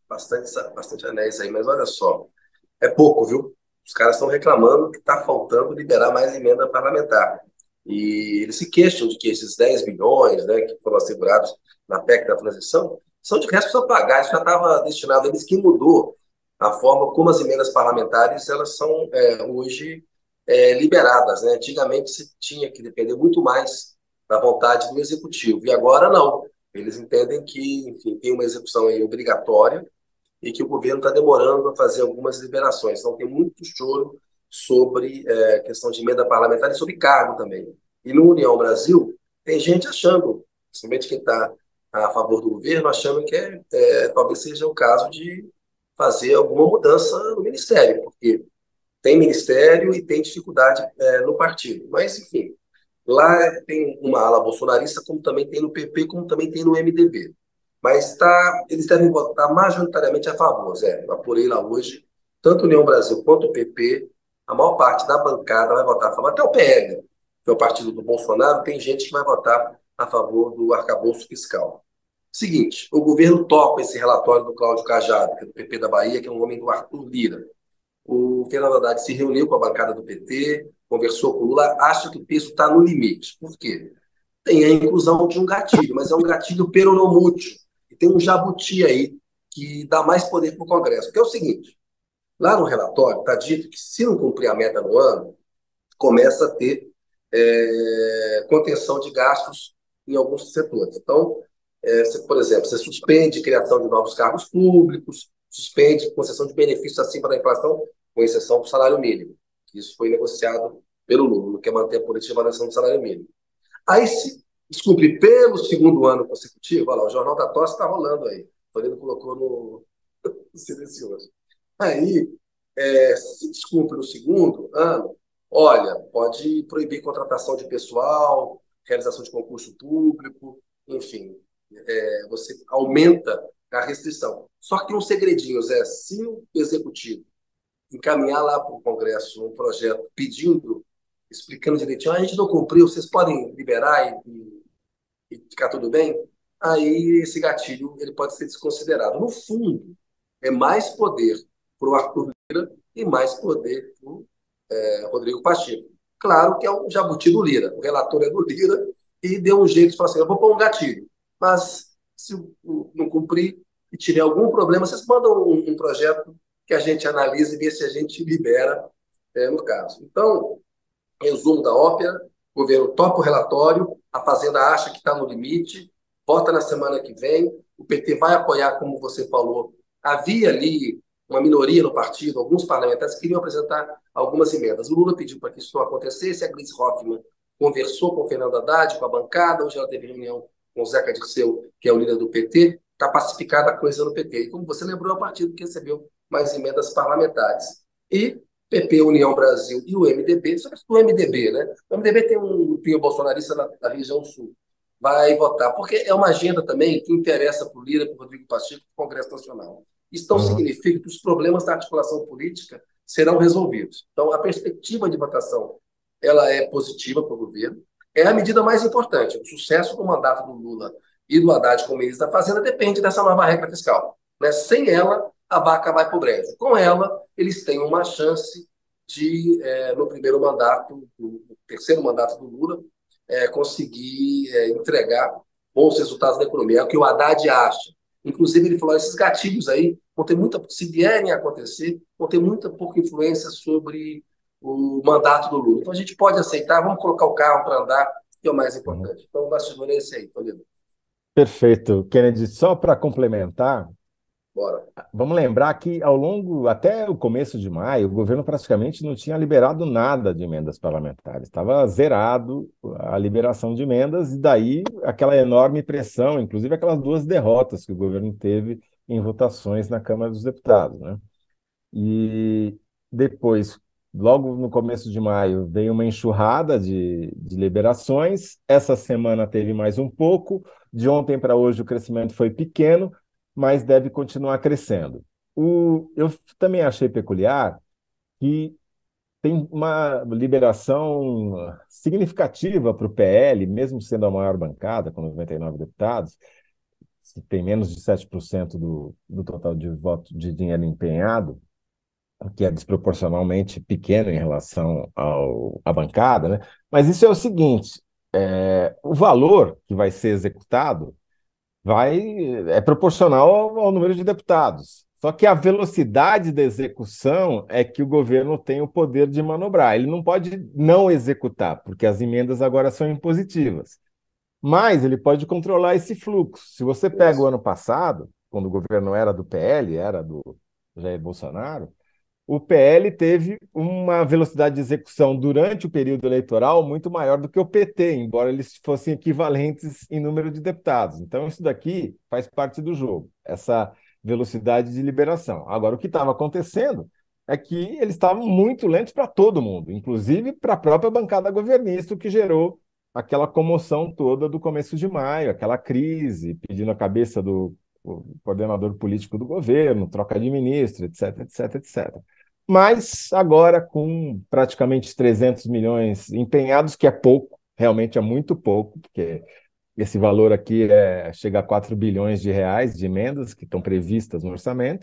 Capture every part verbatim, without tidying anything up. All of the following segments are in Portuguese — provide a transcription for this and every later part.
bastante, bastante anéis aí, mas olha só, é pouco, viu? Os caras estão reclamando que está faltando liberar mais emenda parlamentar. E eles se queixam de que esses dez bilhões, né, que foram assegurados na P E C da transição são de restos a pagar. Isso já estava destinado a eles. Que mudou a forma como as emendas parlamentares elas são é, hoje é, liberadas. Né? Antigamente se tinha que depender muito mais da vontade do executivo, e agora não. Eles entendem que, enfim, tem uma execução aí obrigatória e que o governo está demorando a fazer algumas liberações. Então, tem muito choro sobre é, questão de emenda parlamentar e sobre cargo também. E no União Brasil, tem gente achando, principalmente quem está a favor do governo, achando que é, é, talvez seja o caso de fazer alguma mudança no ministério, porque tem ministério e tem dificuldade é, no partido. Mas, enfim, lá tem uma ala bolsonarista, como também tem no P P, como também tem no M D B. Mas tá, eles devem votar majoritariamente a favor, Zé. Eu apurei lá hoje, tanto União Brasil quanto o P P, a maior parte da bancada vai votar a favor. Até o P L, que é o partido do Bolsonaro, tem gente que vai votar a favor do arcabouço fiscal. Seguinte, o governo topa esse relatório do Cláudio Cajado, que é do P P da Bahia, que é um homem do Arthur Lira. O Fernando Haddad se reuniu com a bancada do P T, conversou com o Lula, acha que o peso está no limite. Por quê? Tem a inclusão de um gatilho, mas é um gatilho peronomútil. E tem um jabuti aí que dá mais poder para o Congresso. Que é o seguinte, lá no relatório está dito que se não cumprir a meta no ano, começa a ter é, contenção de gastos em alguns setores. Então, é, você, por exemplo, você suspende a criação de novos cargos públicos, suspende concessão de benefícios acima da inflação, com exceção do salário mínimo. Isso foi negociado pelo Lula, não quer manter a política de manutenção do salário mínimo. Aí, se descumprir pelo segundo ano consecutivo, olha lá, o Jornal da Tosse está rolando aí. O Toledo colocou no, no silencioso. Aí, é, se descumpre no segundo ano, olha, pode proibir contratação de pessoal, realização de concurso público, enfim, é, você aumenta a restrição. Só que tem um segredinho, Zé, se o executivo encaminhar lá para o Congresso um projeto pedindo, explicando direitinho, ah, a gente não cumpriu, vocês podem liberar e, e ficar tudo bem, aí esse gatilho ele pode ser desconsiderado. No fundo, é mais poder para o Arthur Lira e mais poder para o é, Rodrigo Pacheco. Claro que é o jabuti do Lira, o relator é do Lira e deu um jeito de falar assim, eu vou pôr um gatilho, mas se não cumprir e tiver algum problema, vocês mandam um, um projeto que a gente analisa e vê se a gente libera é, no caso. Então, resumo da ópera, o governo topa o relatório, a Fazenda acha que está no limite, vota na semana que vem, o P T vai apoiar, como você falou. Havia ali uma minoria no partido, alguns parlamentares que queriam apresentar algumas emendas. O Lula pediu para que isso não acontecesse, a Gleisi Hoffmann conversou com o Fernando Haddad, com a bancada, hoje ela teve reunião com o Zeca Dirceu, que é o líder do P T, está pacificada a coisa no P T. E como você lembrou, é o partido que recebeu mais emendas parlamentares. E P P, União Brasil e o M D B, sobretudo o M D B, né? O M D B tem um grupinho bolsonarista na, na região sul. Vai votar, porque é uma agenda também que interessa para o Lira, para o Rodrigo Pacheco, para o Congresso Nacional. Isso não Uhum. significa que os problemas da articulação política serão resolvidos. Então, a perspectiva de votação ela é positiva para o governo. É a medida mais importante. O sucesso do mandato do Lula e do Haddad como ministro da Fazenda depende dessa nova regra fiscal. Né? Sem ela, a vaca vai para o brejo. Com ela, eles têm uma chance de, é, no primeiro mandato, no terceiro mandato do Lula, é, conseguir é, entregar bons resultados da economia. É o que o Haddad acha. Inclusive, ele falou: esses gatilhos aí vão ter muita, se vierem a acontecer, vão ter muita pouca influência sobre o mandato do Lula. Então, a gente pode aceitar, vamos colocar o carro para andar, que é o mais Uhum. importante. Então, o bastidor é esse aí, Toledo. Perfeito. Kennedy, só para complementar, Bora. vamos lembrar que ao longo, até o começo de maio, o governo praticamente não tinha liberado nada de emendas parlamentares. Estava zerado a liberação de emendas, e daí aquela enorme pressão, inclusive aquelas duas derrotas que o governo teve em votações na Câmara dos Deputados, né? E depois, logo no começo de maio, veio uma enxurrada de, de liberações. Essa semana teve mais um pouco. De ontem para hoje o crescimento foi pequeno, mas deve continuar crescendo. O, eu também achei peculiar que tem uma liberação significativa para o P L, mesmo sendo a maior bancada, com noventa e nove deputados, tem menos de sete por cento do, do total de voto de dinheiro empenhado, o que é desproporcionalmente pequeno em relação ao, à bancada, né? Mas isso é o seguinte: é, o valor que vai ser executado vai é proporcional ao, ao número de deputados. Só que a velocidade da execução é que o governo tem o poder de manobrar. Ele não pode não executar, porque as emendas agora são impositivas. Mas ele pode controlar esse fluxo. Se você pega o Isso. ano passado, quando o governo era do P L, era do Jair Bolsonaro, o P L teve uma velocidade de execução durante o período eleitoral muito maior do que o P T, embora eles fossem equivalentes em número de deputados. Então, isso daqui faz parte do jogo, essa velocidade de liberação. Agora, o que estava acontecendo é que eles estavam muito lentos para todo mundo, inclusive para a própria bancada governista, o que gerou aquela comoção toda do começo de maio, aquela crise, pedindo a cabeça do o coordenador político do governo, troca de ministro, etc, etc, etcétera. Mas agora, com praticamente trezentos milhões empenhados, que é pouco, realmente é muito pouco, porque esse valor aqui é, chega a quatro bilhões de reais de emendas que estão previstas no orçamento,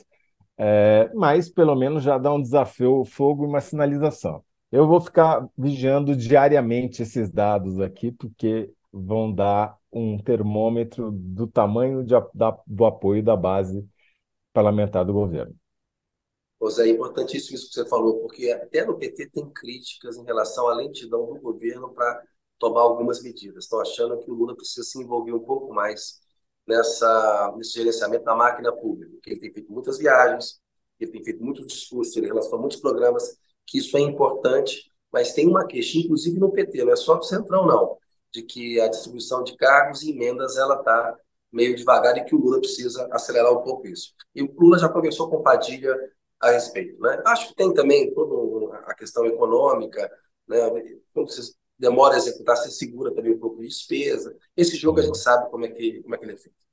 é, mas pelo menos já dá um desafio, fogo e uma sinalização. Eu vou ficar vigiando diariamente esses dados aqui, porque vão dar um termômetro do tamanho de, da, do apoio da base parlamentar do governo. Pois é importantíssimo isso que você falou, porque até no P T tem críticas em relação à lentidão do governo para tomar algumas medidas. Estão achando que o Lula precisa se envolver um pouco mais nessa, nesse gerenciamento da máquina pública, que ele tem feito muitas viagens, ele tem feito muitos discursos, ele relaciona muitos programas, que isso é importante, mas tem uma queixa, inclusive no P T, não é só do Centrão, não, de que a distribuição de cargos e emendas ela está meio devagar e que o Lula precisa acelerar um pouco isso. E o Lula já conversou com Padilha a respeito, né? Acho que tem também toda a questão econômica, né? Quando você demora a executar, você segura também um pouco de despesa. Esse jogo a gente sabe como é que, como é que ele é feito.